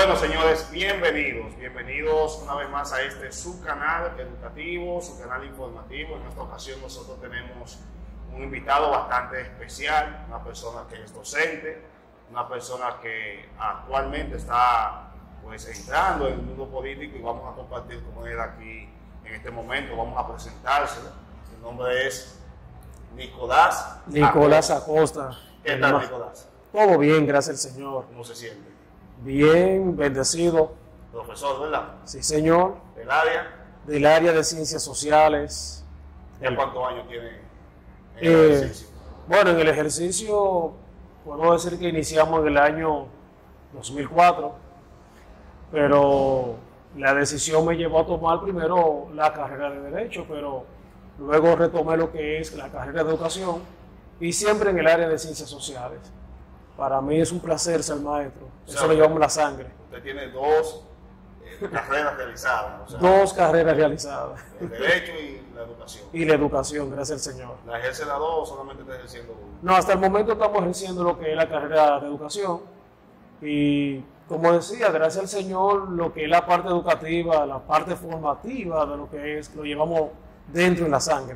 Bueno, señores, bienvenidos una vez más a este su canal educativo, su canal informativo. En esta ocasión nosotros tenemos un invitado bastante especial, una persona que es docente, una persona que actualmente está pues entrando en el mundo político y vamos a compartir con él aquí en este momento, vamos a presentárselo. Su nombre es Nicolás Acosta. ¿Qué tal, Nicolás? Todo bien, gracias al Señor. ¿Cómo se siente? Bien, bendecido. Profesor, ¿verdad? Sí, señor. ¿Del área? Del área de ciencias sociales. ¿Ya cuántos años tiene en el ejercicio? Bueno, en el ejercicio puedo decir que iniciamos en el año 2004, pero la decisión me llevó a tomar primero la carrera de Derecho, pero luego retomé lo que es la carrera de Educación y siempre en el área de ciencias sociales. Para mí es un placer ser maestro, eso lo llevamos en la sangre. Usted tiene dos carreras realizadas. O sea, dos carreras realizadas. El Derecho y la Educación. Y la Educación, gracias al Señor. ¿La ejerce las dos o solamente está ejerciendo una? No, hasta el momento estamos ejerciendo lo que es la carrera de Educación y, como decía, gracias al Señor, lo que es la parte educativa, la parte formativa de lo que es, lo llevamos dentro en la sangre.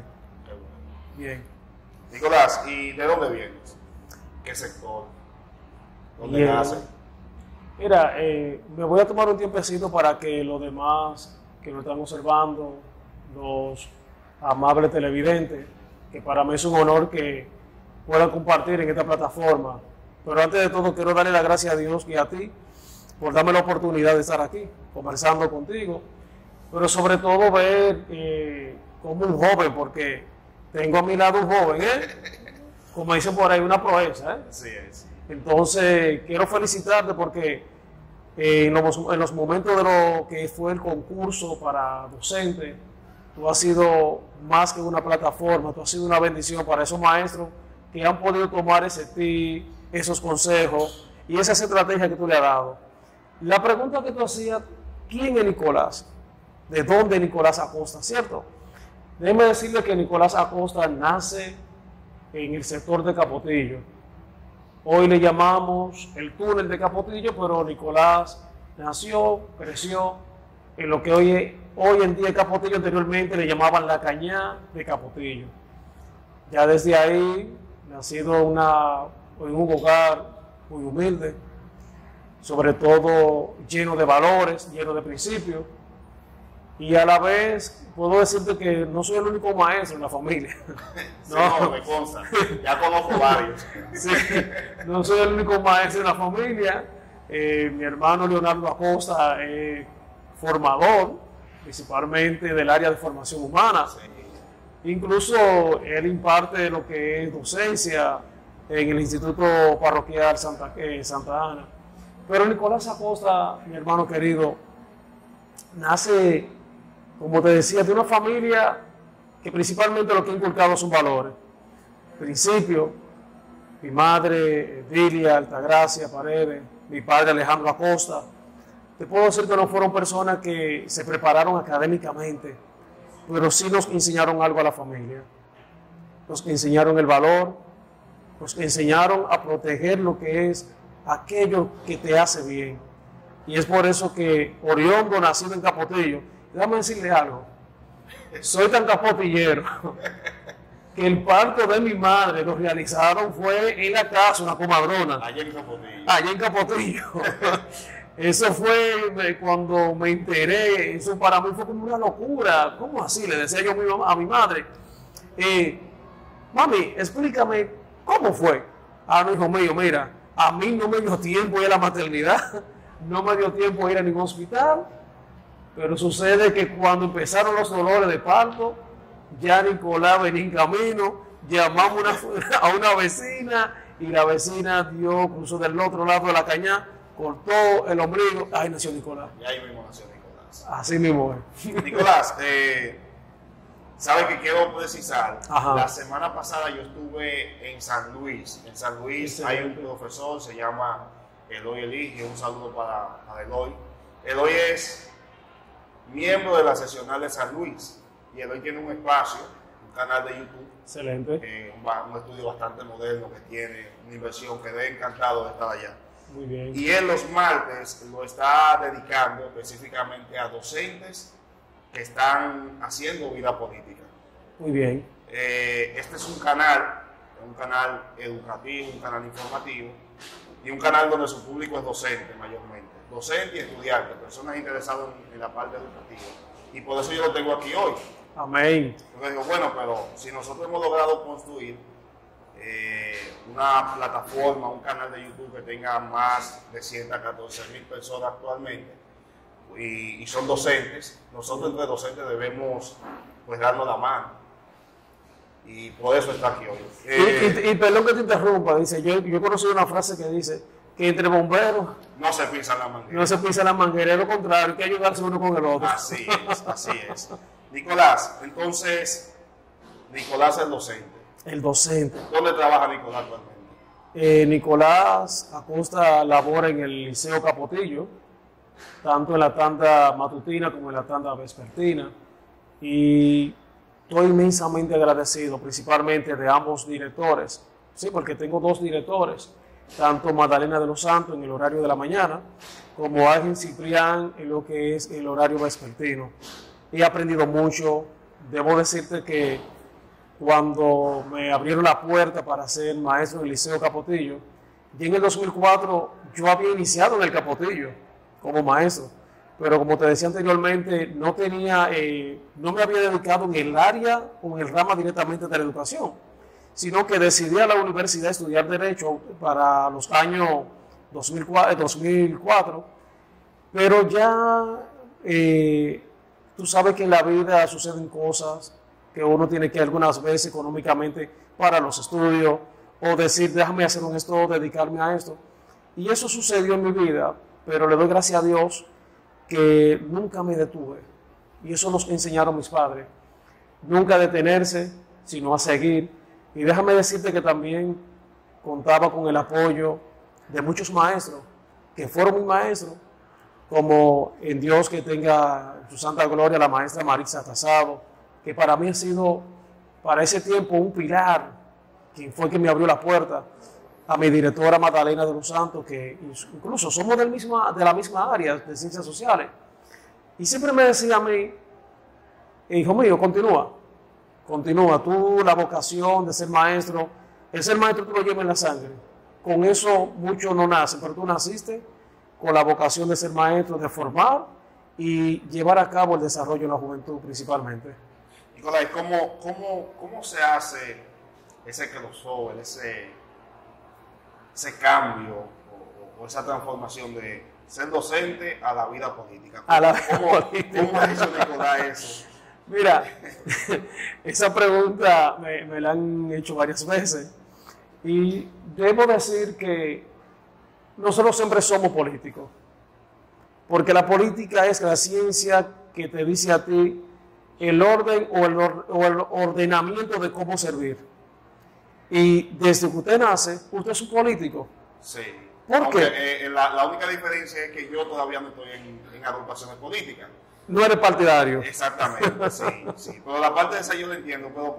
Bien. Nicolás, ¿y de dónde vienes? ¿Qué sector? ¿Dónde nace? Mira, me voy a tomar un tiempecito para que los demás que nos están observando, los amables televidentes, que para mí es un honor que puedan compartir en esta plataforma. Pero antes de todo quiero darle las gracias a Dios y a ti por darme la oportunidad de estar aquí, conversando contigo, pero sobre todo ver como un joven, porque tengo a mi lado un joven, como dicen por ahí, una proeza. Sí, sí. Entonces, quiero felicitarte porque en los momentos de lo que fue el concurso para docente, tú has sido más que una plataforma, tú has sido una bendición para esos maestros que han podido tomar ese tip, esos consejos y esa estrategia que tú le has dado. La pregunta que tú hacías, ¿quién es Nicolás? ¿De dónde Nicolás Acosta? ¿Cierto? Déjeme decirle que Nicolás Acosta nace en el sector de Capotillo. Hoy le llamamos el túnel de Capotillo, pero Nicolás nació, creció en lo que hoy en día es Capotillo. Anteriormente le llamaban la Cañá de Capotillo. Ya desde ahí, nacido en un hogar muy humilde, sobre todo lleno de valores, lleno de principios, y a la vez puedo decirte que no soy el único maestro en la familia. Sí, no, me consta. Ya conozco varios. Sí, no soy el único maestro en la familia. Mi hermano Leonardo Acosta es formador, principalmente del área de formación humana. Sí. Incluso él imparte lo que es docencia en el Instituto Parroquial Santa Ana. Pero Nicolás Acosta, mi hermano querido, nace, como te decía, de una familia que principalmente lo que ha inculcado son valores. Principio, mi madre, Dilia Altagracia Paredes, mi padre Alejandro Acosta. Te puedo decir que no fueron personas que se prepararon académicamente, pero sí nos enseñaron algo a la familia. Nos enseñaron el valor, nos enseñaron a proteger lo que es aquello que te hace bien. Y es por eso que Oriondo, nacido en Capotillo, déjame decirle algo, soy tan capotillero que el parto de mi madre lo realizaron fue en la casa, una comadrona. Allá en Capotillo. Allá en Capotillo. Eso fue cuando me enteré, eso para mí fue como una locura. ¿Cómo así? Le decía yo a mi madre, mami, explícame, ¿cómo fue? Ah, no, hijo mío, mira, a mí no me dio tiempo ir a la maternidad, no me dio tiempo ir a ningún hospital, pero sucede que cuando empezaron los dolores de parto, ya Nicolás venía en camino, llamamos a una vecina y la vecina dio, cruzó del otro lado de la caña, cortó el ombligo, ahí nació Nicolás. Y ahí mismo nació Nicolás. Así mismo es. Nicolás, ¿sabe que quiero precisar? Ajá. La semana pasada yo estuve en San Luis. En San Luis hay un profesor, se llama Eloy Elige, un saludo para Eloy. Eloy es miembro de la seccional de San Luis y Eloy tiene un espacio, un canal de YouTube. Excelente. Un estudio bastante moderno que tiene, una inversión que de encantado de estar allá. Muy bien. Y él los martes lo está dedicando específicamente a docentes que están haciendo vida política. Muy bien. Este es un canal educativo, un canal informativo y un canal donde su público es docente mayormente, docente y estudiante, personas interesadas en la parte educativa. Y por eso yo lo tengo aquí hoy. Amén. Porque digo, bueno, pero si nosotros hemos logrado construir una plataforma, un canal de YouTube que tenga más de 114,000 personas actualmente y son docentes, nosotros entre docentes debemos pues darnos la mano. Y por eso está aquí hoy. Y perdón que te interrumpa, dice, yo he conocido una frase que dice que entre bomberos no se pisa la manguera. no se pisa la manguera, es lo contrario, hay que ayudarse uno con el otro. Así es, así es. Nicolás, entonces, Nicolás es el docente. El docente. ¿Dónde trabaja Nicolás actualmente? Nicolás Acosta labora en el Liceo Capotillo, tanto en la tanda matutina como en la tanda vespertina. Y estoy inmensamente agradecido, principalmente de ambos directores, sí, porque tengo dos directores, tanto Magdalena de los Santos en el horario de la mañana, como Ángel Ciprián en lo que es el horario vespertino. He aprendido mucho. Debo decirte que cuando me abrieron la puerta para ser maestro en el Liceo Capotillo, y en el 2004 yo había iniciado en el Capotillo como maestro, pero como te decía anteriormente, no me había dedicado en el área o en el rama directamente de la educación, sino que decidí a la universidad estudiar Derecho para los años 2004, pero ya tú sabes que en la vida suceden cosas que uno tiene que algunas veces económicamente para los estudios, o decir, déjame hacer esto, dedicarme a esto. Y eso sucedió en mi vida, pero le doy gracias a Dios que nunca me detuve. Y eso nos enseñaron mis padres. Nunca detenerse, sino a seguir. Y déjame decirte que también contaba con el apoyo de muchos maestros, que fueron mis maestros, como en Dios que tenga su santa gloria la maestra Marisa Casado, que para mí ha sido, para ese tiempo, un pilar, quien fue que me abrió la puerta, a mi directora Magdalena de los Santos, que incluso somos de la misma área de ciencias sociales. Y siempre me decía a mí, hijo mío, continúa, tú la vocación de ser maestro, el ser maestro tú lo llevas en la sangre. Con eso muchos no nacen, pero tú naciste con la vocación de ser maestro, de formar y llevar a cabo el desarrollo en la juventud principalmente. Nicolás, ¿cómo se hace ese crossover, ese cambio o esa transformación de ser docente a la vida política? ¿Cómo ha hecho Nicolás eso? Mira, esa pregunta me la han hecho varias veces y debo decir que nosotros siempre somos políticos, porque la política es la ciencia que te dice a ti el orden o el ordenamiento de cómo servir. Y desde que usted nace, usted es un político. Sí. ¿Por qué? La única diferencia es que yo todavía no estoy en agrupaciones políticas. No eres partidario. Exactamente, sí. Pero la parte de esa yo la entiendo. Pero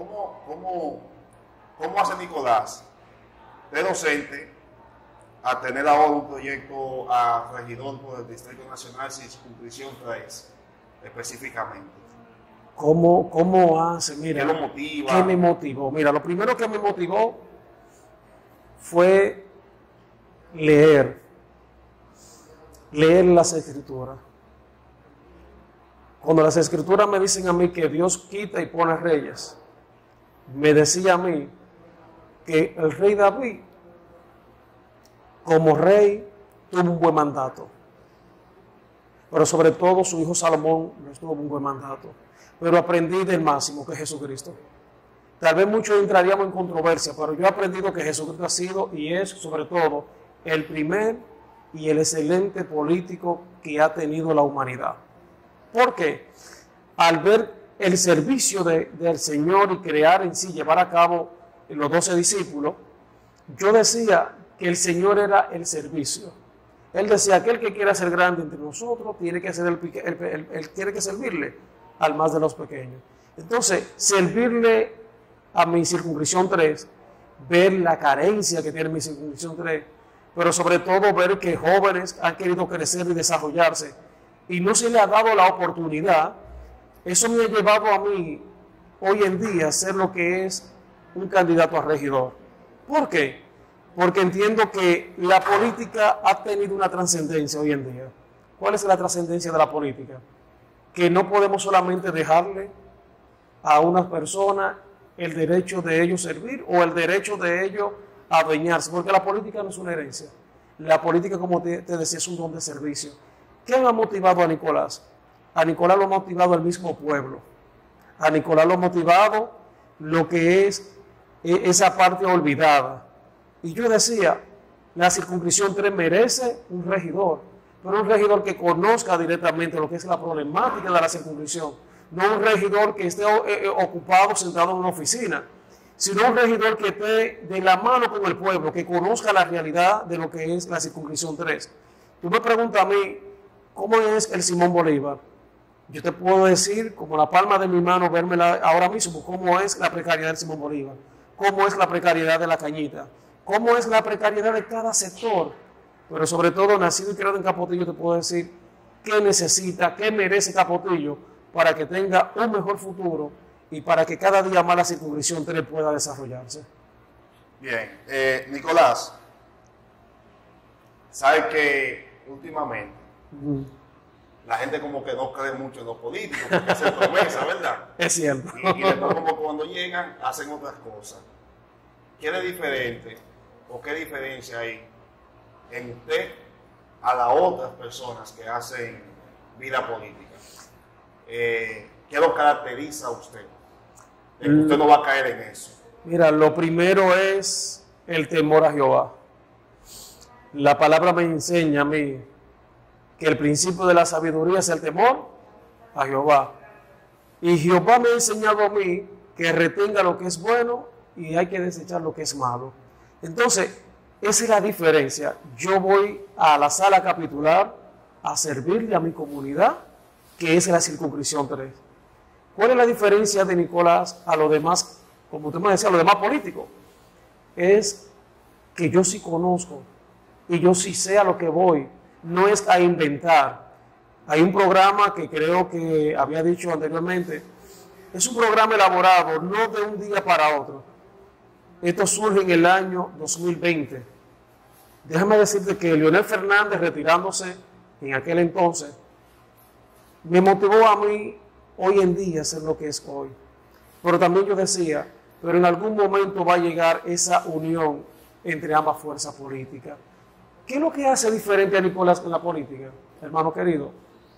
¿cómo hace Nicolás de docente a tener ahora un proyecto a regidor por el Distrito Nacional Circunscripción 3 específicamente? ¿Cómo hace? Mira, ¿Qué lo motiva? ¿Qué me motivó? Mira, lo primero que me motivó fue leer las Escrituras. Cuando las Escrituras me dicen a mí que Dios quita y pone reyes, me decía a mí que el rey David, como rey, tuvo un buen mandato. Pero sobre todo su hijo Salomón no tuvo un buen mandato. Pero aprendí del máximo, que es Jesucristo. Tal vez muchos entraríamos en controversia, pero yo he aprendido que Jesucristo ha sido y es, sobre todo, el primer y el excelente político que ha tenido la humanidad. ¿Por qué? Al ver el servicio del Señor y crear en sí, llevar a cabo los 12 discípulos, yo decía que el Señor era el servicio. Él decía, aquel que quiera ser grande entre nosotros tiene que servirle al más de los pequeños. Entonces, servirle a mi circunscripción 3, ver la carencia que tiene mi circunscripción 3, pero sobre todo ver que jóvenes han querido crecer y desarrollarse y no se les ha dado la oportunidad. Eso me ha llevado a mí hoy en día a ser lo que es un candidato a regidor. ¿Por qué? Porque entiendo que la política ha tenido una trascendencia hoy en día. ¿Cuál es la trascendencia de la política? Que no podemos solamente dejarle a unas personas el derecho de ellos servir o el derecho de ellos adueñarse, porque la política no es una herencia. La política, como te decía, es un don de servicio. ¿Quién ha motivado a Nicolás? A Nicolás lo ha motivado el mismo pueblo. A Nicolás lo ha motivado lo que es esa parte olvidada. Y yo decía, la circunscripción 3 merece un regidor, pero un regidor que conozca directamente lo que es la problemática de la circunscripción. No un regidor que esté ocupado, sentado en una oficina, sino un regidor que esté de la mano con el pueblo, que conozca la realidad de lo que es la circunscripción 3. Tú me preguntas a mí, ¿cómo es el Simón Bolívar? Yo te puedo decir, como la palma de mi mano, vérmela ahora mismo, cómo es la precariedad del Simón Bolívar, cómo es la precariedad de la Cañita, cómo es la precariedad de cada sector. Pero sobre todo, nacido y criado en Capotillo, te puedo decir qué necesita, qué merece Capotillo para que tenga un mejor futuro y para que cada día más la circunscripción 3 pueda desarrollarse. Bien, Nicolás, sabes que últimamente la gente como que no cree mucho en los políticos, porque hacen promesas, ¿verdad? Es cierto. Y después como cuando llegan hacen otras cosas. ¿Qué es diferente o qué diferencia hay en usted a las otras personas que hacen vida política? ¿Qué lo caracteriza a usted? Usted no va a caer en eso. Mira, lo primero es el temor a Jehová. La palabra me enseña a mí que el principio de la sabiduría es el temor a Jehová. Y Jehová me ha enseñado a mí que retenga lo que es bueno y hay que desechar lo que es malo. Entonces, esa es la diferencia. Yo voy a la sala capitular a servirle a mi comunidad, que es la circunscripción 3. ¿Cuál es la diferencia de Nicolás a los demás, como usted me decía, a los demás políticos? Es que yo sí conozco y yo sí sé a lo que voy. No es a inventar. Hay un programa que creo que había dicho anteriormente. Es un programa elaborado no de un día para otro. Esto surge en el año 2020. Déjame decirte que Leonel Fernández, retirándose en aquel entonces, me motivó a mí hoy en día a ser lo que es hoy. Pero también yo decía, pero en algún momento va a llegar esa unión entre ambas fuerzas políticas. ¿Qué es lo que hace diferente a Nicolás en la política, hermano querido?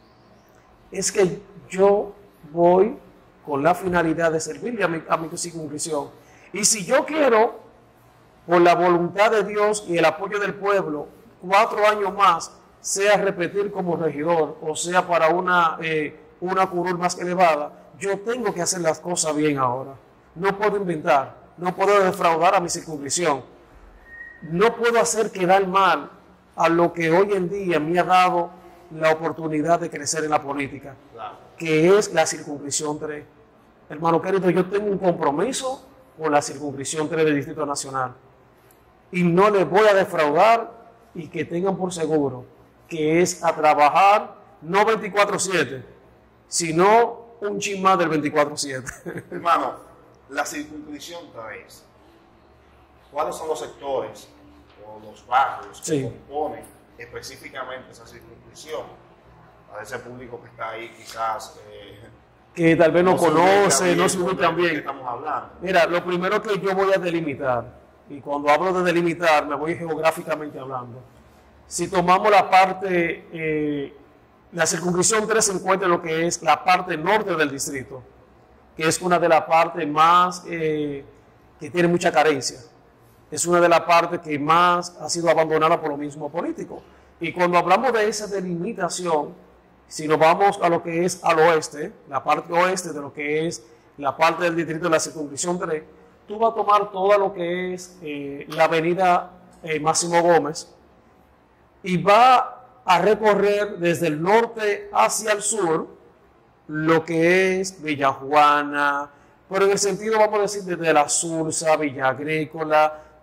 Es que yo voy con la finalidad de servirle a mi circunscripción. Y si yo quiero, por la voluntad de Dios y el apoyo del pueblo, 4 años más, sea repetir como regidor, o sea para una curul más elevada, yo tengo que hacer las cosas bien ahora. No puedo inventar, no puedo defraudar a mi circunscripción, no puedo hacer quedar mal a lo que hoy en día me ha dado la oportunidad de crecer en la política, que es la circunscripción 3. Hermano querido, yo tengo un compromiso con la circunscripción 3 del Distrito Nacional y no les voy a defraudar, y que tengan por seguro que es a trabajar no 24/7, sino un chin más del 24/7. Hermano, la circunscripción 3, ¿cuáles son los sectores o los barrios que componen específicamente esa circunscripción? Para ese público que está ahí quizás que tal vez no conoce, no se ubican bien. Estamos hablando. Mira, lo primero que yo voy a delimitar, y cuando hablo de delimitar me voy geográficamente hablando. Si tomamos la parte, la circunscripción 3 se encuentra en lo que es la parte norte del distrito, que es una de las partes más que tiene mucha carencia. Es una de las partes que más ha sido abandonada por los mismos políticos. Y cuando hablamos de esa delimitación, si nos vamos a lo que es al oeste, la parte oeste de lo que es la parte del distrito de la circunscripción 3, tú vas a tomar todo lo que es la avenida Máximo Gómez y va a recorrer desde el norte hacia el sur lo que es Villa Juana, pero en el sentido, vamos a decir, desde La Sursa, Villa Agrícola,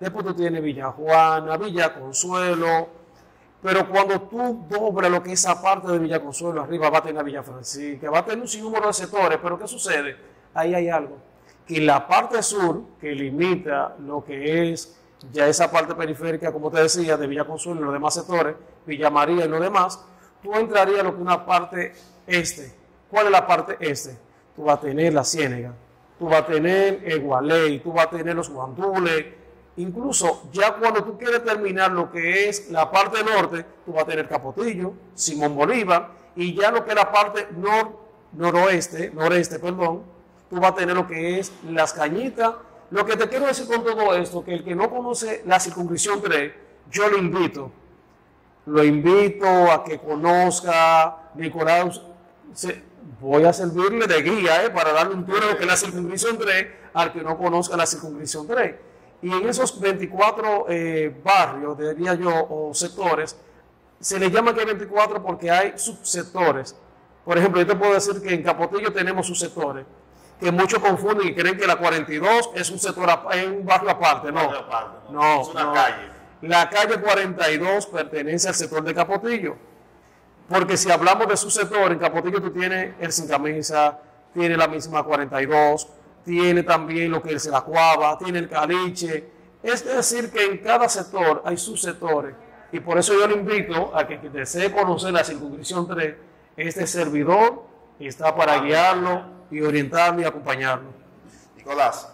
después tú tienes Villa Juana, Villa Consuelo, pero cuando tú doblas lo que es esa parte de Villa Consuelo, arriba va a tener Villa Francisca, va a tener un sinnúmero de sectores, pero ¿qué sucede? Ahí hay algo, que la parte sur, que limita lo que es ya esa parte periférica, como te decía, de Villa Consuelo y los demás sectores, Villa María y lo demás, tú entrarías a lo que es una parte este. ¿Cuál es la parte este? Tú vas a tener la Ciénega, tú vas a tener Gualey, tú vas a tener los guandules, incluso ya cuando tú quieres terminar lo que es la parte norte, tú vas a tener Capotillo, Simón Bolívar, y ya lo que es la parte noreste, tú vas a tener lo que es Las Cañitas. Lo que te quiero decir con todo esto, que el que no conoce la circunscripción 3, yo lo invito a que conozca Nicolás. Voy a servirle de guía para darle un tour de lo que es la circunscripción 3 al que no conozca la circunscripción 3. Y en esos 24 barrios, diría yo, o sectores, se le llama que hay 24 porque hay subsectores. Por ejemplo, yo te puedo decir que en Capotillo tenemos subsectores, que muchos confunden y creen que la 42 es un sector, es un barrio aparte. No, es una calle. La calle 42 pertenece al sector de Capotillo. Porque si hablamos de su sector, en Capotillo tú tienes el Sin Camisa, tiene la misma 42, tiene también lo que es la Cuava, tiene el Caliche. Es decir, que en cada sector hay subsectores. Y por eso yo le invito a que desee conocer la circunscripción 3, este servidor está para guiarlo y orientarlo y acompañarlo. Nicolás,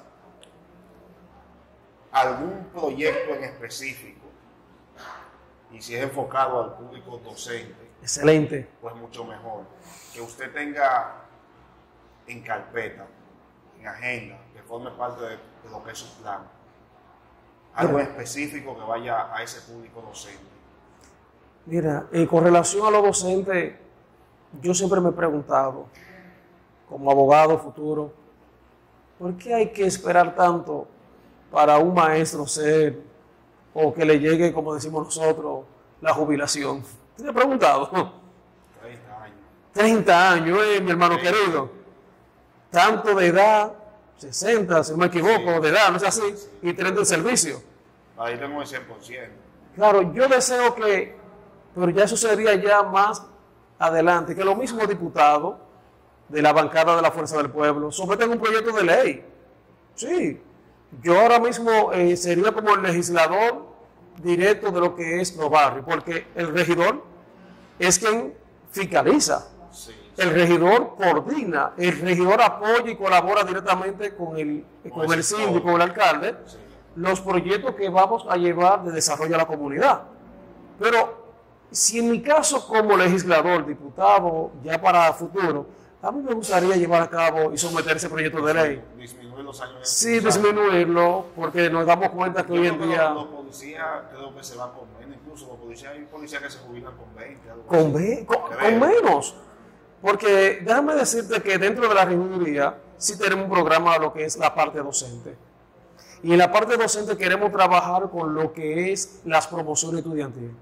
¿algún proyecto en específico? Y si es enfocado al público docente, excelente, pues mucho mejor. Que usted tenga en carpeta, en agenda, que forme parte de lo que es su plan. Algo específico que vaya a ese público docente. Mira, con relación a los docentes, yo siempre me he preguntado, como abogado futuro, ¿por qué hay que esperar tanto para un maestro ser, o que le llegue, como decimos nosotros, la jubilación? ¿Te he preguntado? 30 años. 30 años, mi hermano querido. Tanto de edad, 60, si no me equivoco, de edad, ¿no es así? Y 30 en servicio. Ahí tengo el 100%. Claro, yo deseo que, pero ya eso sería ya más adelante, que los mismos diputados de la bancada de la Fuerza del Pueblo someten un proyecto de ley. Sí, yo ahora mismo sería como el legislador directo de lo que es los barrios, porque el regidor es quien fiscaliza, el regidor coordina, el regidor apoya y colabora directamente con el síndico, con el alcalde, los proyectos que vamos a llevar de desarrollo a la comunidad. Pero si en mi caso como legislador, diputado, ya para futuro, a mí me gustaría llevar a cabo y someter ese proyecto de ley. Disminuir los años. Sí, disminuirlo, porque nos damos cuenta que hoy en día... Los policías creo que se van con menos, incluso los policías, hay policías que se jubilan con 20. Con menos. Porque déjame decirte que dentro de la regiduría sí tenemos un programa de lo que es la parte docente. Y en la parte docente queremos trabajar con lo que es las promociones estudiantiles.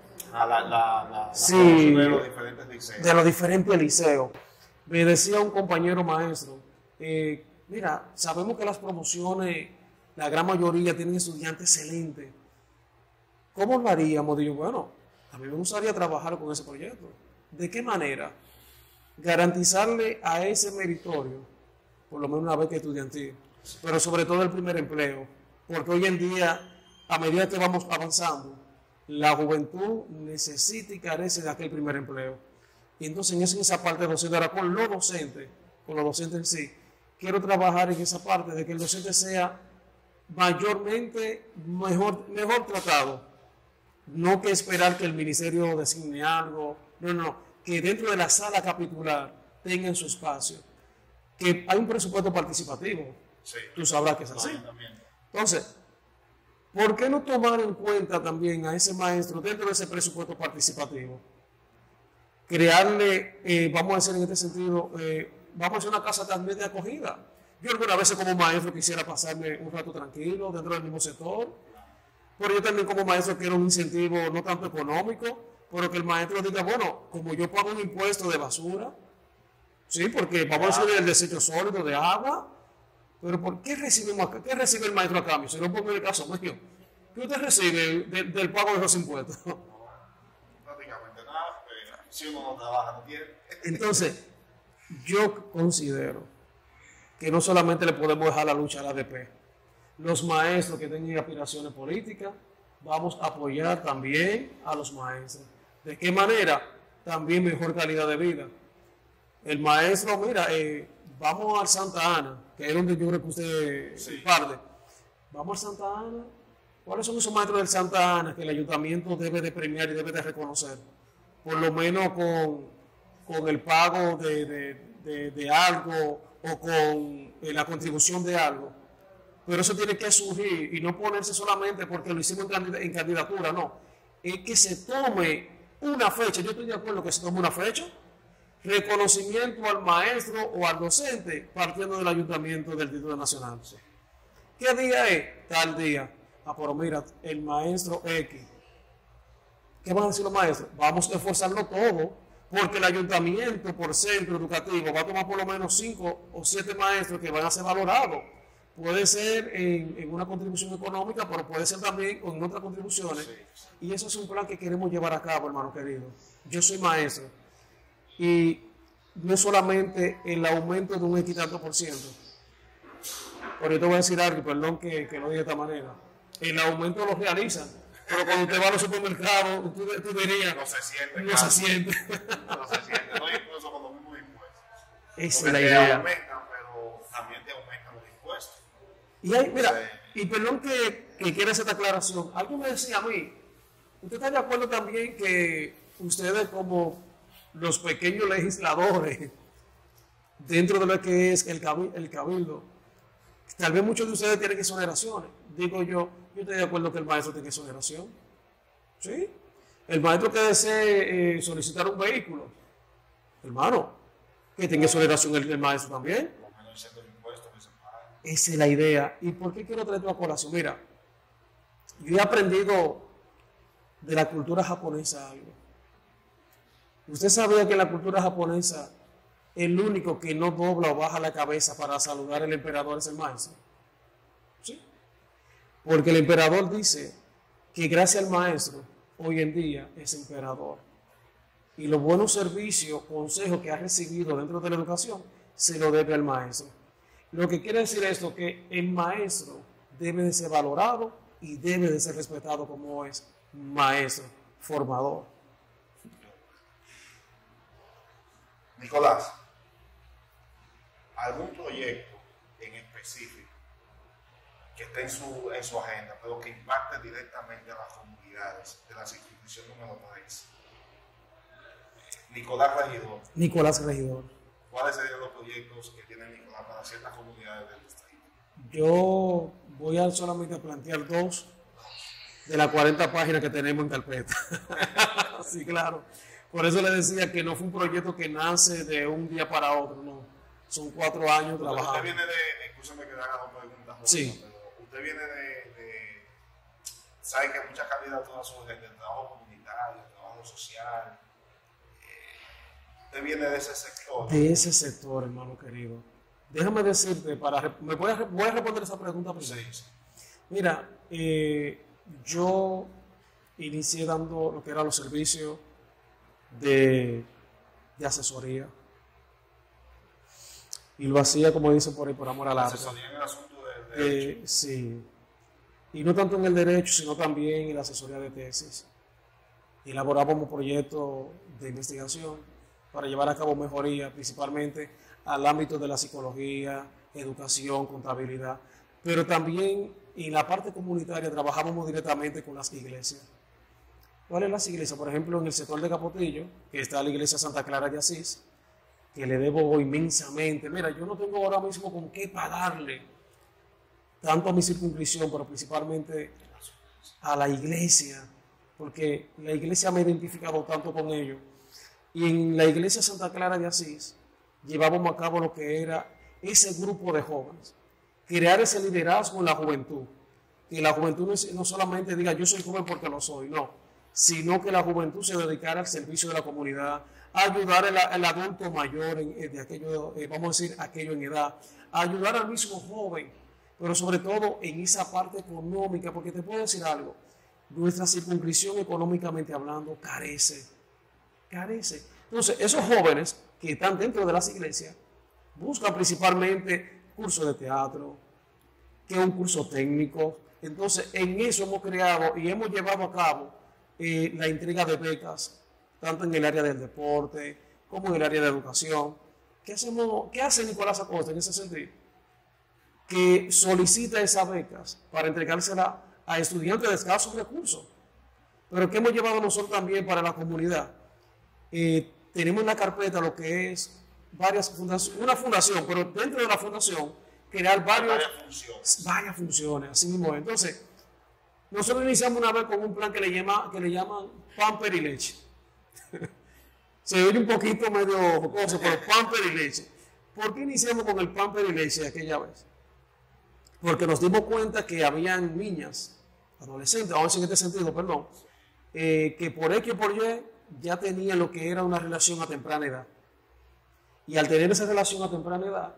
Sí, de los diferentes liceos. De los diferentes liceos. Me decía un compañero maestro, mira, sabemos que las promociones, la gran mayoría tienen estudiantes excelentes. ¿Cómo lo haríamos? Digo, bueno, a mí me gustaría trabajar con ese proyecto. ¿De qué manera? Garantizarle a ese meritorio, por lo menos una beca estudiantil, pero sobre todo el primer empleo, porque hoy en día, a medida que vamos avanzando, la juventud necesita y carece de aquel primer empleo. Y entonces en esa parte docente, ahora con los docentes en sí, quiero trabajar en esa parte de que el docente sea mayormente mejor tratado. No que esperar que el ministerio designe algo, no, que dentro de la sala capitular tengan su espacio. Que hay un presupuesto participativo, sí, tú sabrás que es así. Entonces, ¿por qué no tomar en cuenta también a ese maestro dentro de ese presupuesto participativo? Crearle, vamos a decir en este sentido, vamos a hacer una casa también de acogida. Yo alguna vez como maestro quisiera pasarme un rato tranquilo dentro del mismo sector, pero yo también como maestro quiero un incentivo no tanto económico, pero que el maestro diga, bueno, como yo pago un impuesto de basura, sí, porque vamos a decir el desecho sólido de agua, pero ¿por qué recibe el maestro a cambio? Si no pongo el caso mío, ¿Qué usted recibe del pago de los impuestos? No, prácticamente nada, pero si uno no trabaja, no tiene. Entonces, yo considero que no solamente le podemos dejar la lucha a la ADP. Los maestros que tengan aspiraciones políticas, vamos a apoyar también a los maestros. ¿De qué manera? También mejor calidad de vida. El maestro, mira, vamos al Santa Ana, que es donde yo creo que usted parte. Vamos al Santa Ana. ¿Cuáles son esos maestros del Santa Ana que el ayuntamiento debe de premiar y debe de reconocer? Por lo menos con el pago de algo o con la contribución de algo. Pero eso tiene que surgir y no ponerse solamente porque lo hicimos en candidatura, no. Es que se tome una fecha. Yo estoy de acuerdo que se tome una fecha. Reconocimiento al maestro o al docente partiendo del ayuntamiento del Distrito Nacional. ¿Qué día es? Tal día. Ah, pero mira, el maestro X. ¿Qué van a decir los maestros? Vamos a esforzarlo todo, porque el ayuntamiento por centro educativo va a tomar por lo menos 5 o 7 maestros que van a ser valorados. Puede ser en una contribución económica, pero puede ser también en otras contribuciones. Sí. Y eso es un plan que queremos llevar a cabo, hermano querido. Yo soy maestro. Y no es solamente el aumento de un X tanto por ciento. Pero yo te voy a decir algo, perdón que lo diga de esta manera. El aumento lo realizan. Pero cuando usted va a los supermercados, tú dirías, no se siente. No se siente. No se siente. No incluso con los mismos impuestos. Esa es la idea. Aumentan, pero también te aumentan los impuestos. Y ahí, mira, y perdón que quiera hacer esta aclaración. Alguien me decía a mí, ¿usted está de acuerdo también que ustedes como los pequeños legisladores dentro de lo que es el cabildo, tal vez muchos de ustedes tienen exoneraciones? Digo yo estoy de acuerdo que el maestro tiene exoneración. ¿Sí? El maestro que desee solicitar un vehículo, hermano, que tenga exoneración el maestro también. Esa es la idea. ¿Y por qué quiero traer tu colación? Mira, yo he aprendido de la cultura japonesa algo. ¿Usted sabía que en la cultura japonesa el único que no dobla o baja la cabeza para saludar al emperador es el maestro? ¿Sí? Porque el emperador dice que gracias al maestro hoy en día es emperador. Y los buenos servicios, consejos que ha recibido dentro de la educación se lo debe al maestro. Lo que quiere decir esto, que el maestro debe de ser valorado y debe de ser respetado como es maestro, formador. Nicolás, ¿algún proyecto en específico que esté en su agenda, pero que impacte directamente a las comunidades de la circunscripción número 3? Nicolás Regidor. ¿Cuáles serían los proyectos que tiene Nicolás para ciertas comunidades del distrito? Yo voy a solamente plantear 2 de las 40 páginas que tenemos en carpeta. Sí, claro. Por eso le decía que no fue un proyecto que nace de un día para otro, no. Son 4 años trabajando. Usted viene de, escúchame que le haga 2 preguntas. Sí. Pero usted viene sabe que muchas candidaturas surgen del trabajo comunitario, del trabajo social. Usted viene de ese sector. De ese sector, hermano querido. Déjame decirte, voy a responder esa pregunta primero. Sí. Mira, yo inicié dando lo que eran los servicios de asesoría. Y lo hacía, como dicen por ahí, por amor al arte. Asesoría en el asunto del derecho. Sí. Y no tanto en el derecho, sino también en la asesoría de tesis. Elaborábamos proyectos de investigación para llevar a cabo mejorías, principalmente al ámbito de la psicología, educación, contabilidad. Pero también en la parte comunitaria trabajábamos directamente con las iglesias. ¿Cuáles las iglesias? Por ejemplo, en el sector de Capotillo, que está la iglesia Santa Clara de Asís, que le debo inmensamente. Mira, yo no tengo ahora mismo con qué pagarle tanto a mi circunscripción, pero principalmente a la iglesia, porque la iglesia me ha identificado tanto con ellos. Y en la iglesia Santa Clara de Asís llevábamos a cabo lo que era ese grupo de jóvenes, crear ese liderazgo en la juventud, que la juventud no solamente diga yo soy joven porque lo soy, no, sino que la juventud se dedicara al servicio de la comunidad, a ayudar al adulto mayor, de aquello, vamos a decir, aquello en edad, a ayudar al mismo joven pero sobre todo en esa parte económica, porque te puedo decir algo, nuestra circunscripción económicamente hablando carece. Entonces, esos jóvenes que están dentro de las iglesias buscan principalmente cursos de teatro, que es un curso técnico. Entonces, en eso hemos creado y hemos llevado a cabo la entrega de becas, tanto en el área del deporte como en el área de educación. ¿Qué hace Nicolás Acosta en ese sentido? Que solicita esas becas para entregárselas a estudiantes de escasos recursos. Pero que hemos llevado nosotros también para la comunidad. Tenemos en la carpeta lo que es una fundación, pero dentro de la fundación crear varias funciones, así mismo. Entonces, nosotros iniciamos una vez con un plan que le llaman Pamper y Leche. Se oye un poquito medio jocoso, pero Pamper y Leche. ¿Por qué iniciamos con el Pamper y Leche aquella vez? Porque nos dimos cuenta que habían niñas, adolescentes, vamos a decir en este sentido, perdón, que por X o por Y ya tenían lo que era una relación a temprana edad. Y al tener esa relación a temprana edad,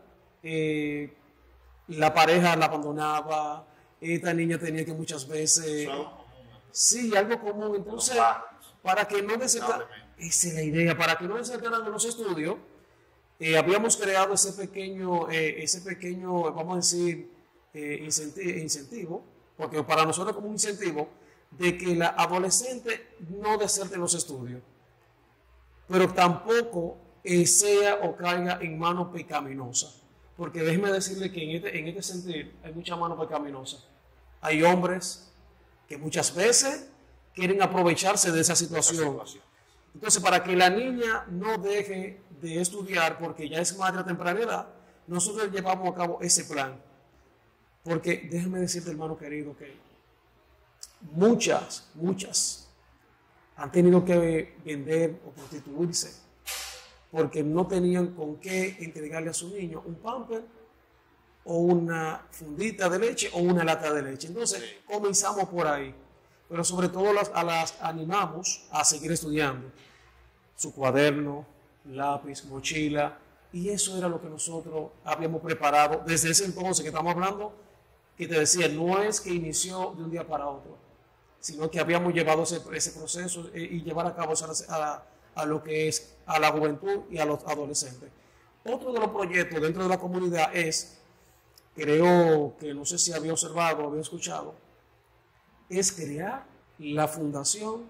la pareja la abandonaba, esta niña tenía que muchas veces... Sí, algo común. Entonces, para que no desertaran, esa es la idea, para que no desertaran de los estudios, habíamos creado ese pequeño, vamos a decir, incentivo, porque para nosotros es como un incentivo, de que la adolescente no deserte los estudios, pero tampoco sea o caiga en manos pecaminosas. Porque déjeme decirle que en este sentido hay mucha mano pecaminosa. Hay hombres que muchas veces quieren aprovecharse de esa situación. Entonces, para que la niña no deje de estudiar porque ya es madre a temprana edad, nosotros llevamos a cabo ese plan. Porque déjeme decirte, hermano querido, que muchas han tenido que vender o prostituirse porque no tenían con qué entregarle a su niño un pamper o una fundita de leche o una lata de leche. Entonces, comenzamos por ahí. Pero sobre todo las animamos a seguir estudiando. Su cuaderno, lápiz, mochila. Y eso era lo que nosotros habíamos preparado desde ese entonces que estamos hablando, que te decía, no es que inició de un día para otro, sino que habíamos llevado ese proceso y llevar a cabo a lo que es a la juventud y a los adolescentes. Otro de los proyectos dentro de la comunidad es, creo que no sé si había observado o había escuchado, es crear la fundación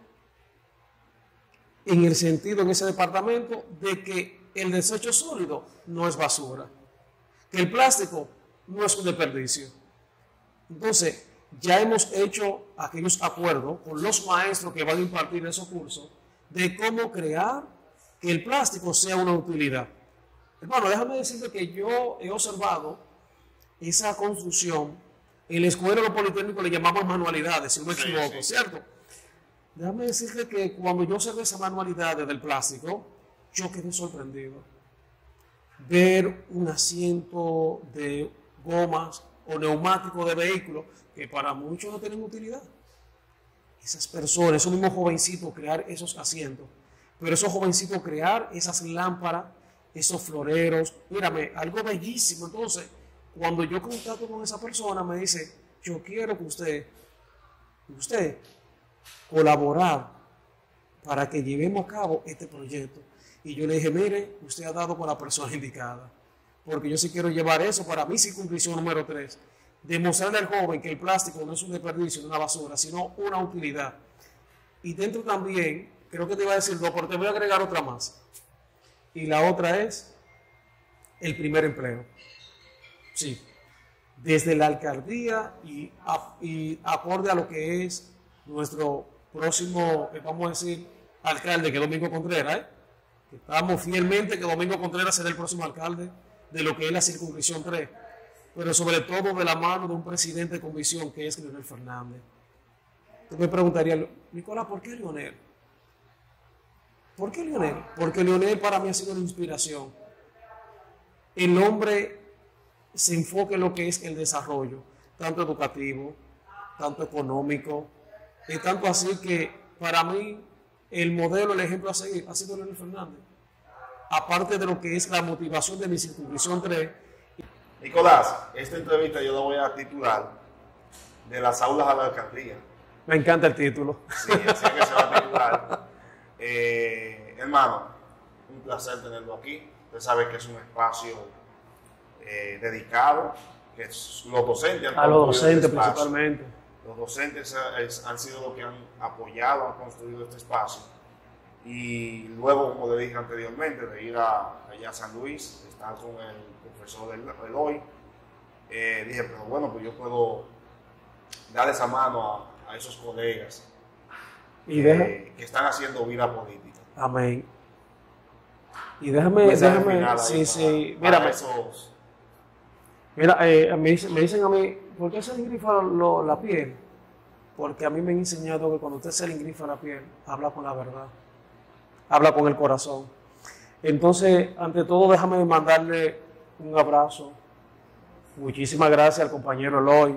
en el sentido en ese departamento de que el desecho sólido no es basura, que el plástico no es un desperdicio. Entonces, ya hemos hecho aquellos acuerdos con los maestros que van a impartir esos cursos de cómo crear que el plástico sea una utilidad. Hermano, déjame decirte que yo he observado esa construcción. En la escuela de los politécnicos le llamamos manualidades, si no me equivoco, ¿cierto? Déjame decirte que cuando yo observé esas manualidades del plástico, yo quedé sorprendido. Ver un asiento de gomas o neumático de vehículos que para muchos no tienen utilidad. Esas personas, esos mismos jovencitos, crear esos asientos, pero esos jovencitos crear esas lámparas, esos floreros, mírame, algo bellísimo. Entonces, cuando yo contacto con esa persona, me dice, yo quiero que usted colaborar para que llevemos a cabo este proyecto. Y yo le dije, mire, usted ha dado con la persona indicada, porque yo sí quiero llevar eso para mi circunscripción número 3, demostrarle al joven que el plástico no es un desperdicio, una basura, sino una utilidad. Y dentro también, creo que te iba a decir dos, pero te voy a agregar otra más. Y la otra es el primer empleo. Sí, desde la alcaldía y acorde a lo que es nuestro próximo, vamos a decir, alcalde, que es Domingo Contreras, que estamos fielmente que Domingo Contreras será el próximo alcalde de lo que es la circunscripción 3, pero sobre todo de la mano de un presidente con visión que es Leonel Fernández. Tú me preguntarías, Nicolás, ¿por qué Leonel? ¿Por qué Leonel? Porque Leonel para mí ha sido una inspiración. El hombre se enfoca en lo que es el desarrollo, tanto educativo, tanto económico, y tanto así que para mí el modelo, el ejemplo a seguir ha sido Leonel Fernández. Aparte de lo que es la motivación de mi circunscripción 3, Nicolás, esta entrevista yo la voy a titular de las aulas a la alcaldía. Me encanta el título. Sí, así que se va a titular. Hermano, un placer tenerlo aquí. Usted sabe que es un espacio dedicado, que los docentes a los docentes principalmente. Los docentes han sido los que han apoyado, han construido este espacio. Y luego, como le dije anteriormente, de ir allá a San Luis, estar con el profesor Eloy, dije, pero bueno, pues yo puedo dar esa mano a esos colegas que están haciendo vida política. Amén. Y déjame, sí, mira, me dicen a mí, ¿por qué se le engrifa la piel? Porque a mí me han enseñado que cuando usted se le engrifa la piel, habla con la verdad, habla con el corazón. Entonces, ante todo, déjame mandarle un abrazo. Muchísimas gracias al compañero Eloy.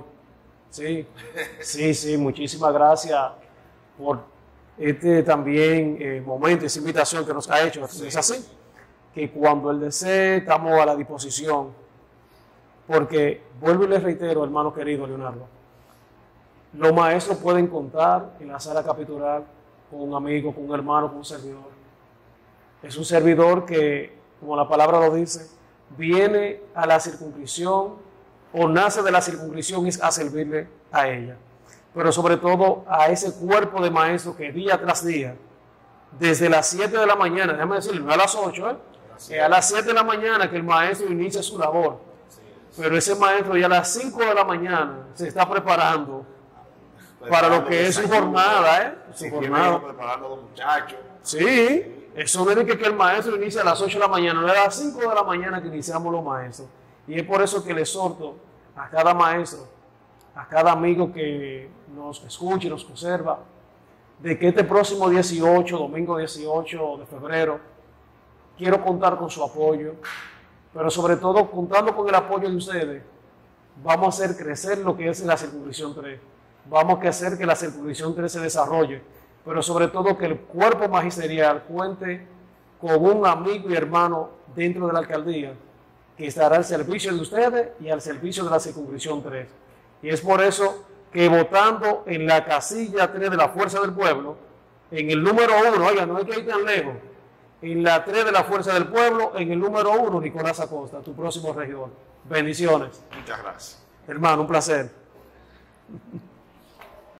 Sí, muchísimas gracias por este también momento, esa invitación que nos ha hecho. Sí. Es así, que cuando él desee, estamos a la disposición. Porque, vuelvo y les reitero, hermano querido Leonardo, los maestros pueden contar en la sala capitular con un amigo, con un hermano, con un servidor. Es un servidor que, como la palabra lo dice, viene a la circunscripción o nace de la circunscripción a servirle a ella. Pero sobre todo a ese cuerpo de maestros que día tras día, desde las 7 de la mañana, déjame decirle, no a las 8, a las 7 de la mañana que el maestro inicia su labor. Pero ese maestro ya a las 5 de la mañana se está preparando para lo que es su jornada, su jornada. Preparando a los muchachos. Sí, eso no es que el maestro inicia a las 8 de la mañana, no es a las 5 de la mañana que iniciamos los maestros. Y es por eso que le exhorto a cada maestro, a cada amigo que nos escuche y nos observa, de que este próximo 18, domingo 18 de febrero, quiero contar con su apoyo, pero sobre todo contando con el apoyo de ustedes, vamos a hacer crecer lo que es la circunscripción 3. Vamos a hacer que la circunscripción 3 se desarrolle, pero sobre todo que el cuerpo magisterial cuente con un amigo y hermano dentro de la alcaldía que estará al servicio de ustedes y al servicio de la circunscripción 3. Y es por eso que votando en la casilla 3 de la Fuerza del Pueblo, en el número 1, oiga, no hay que ir tan lejos, en la 3 de la Fuerza del Pueblo, en el número 1, Nicolás Acosta, tu próximo regidor. Bendiciones. Muchas gracias. Hermano, un placer.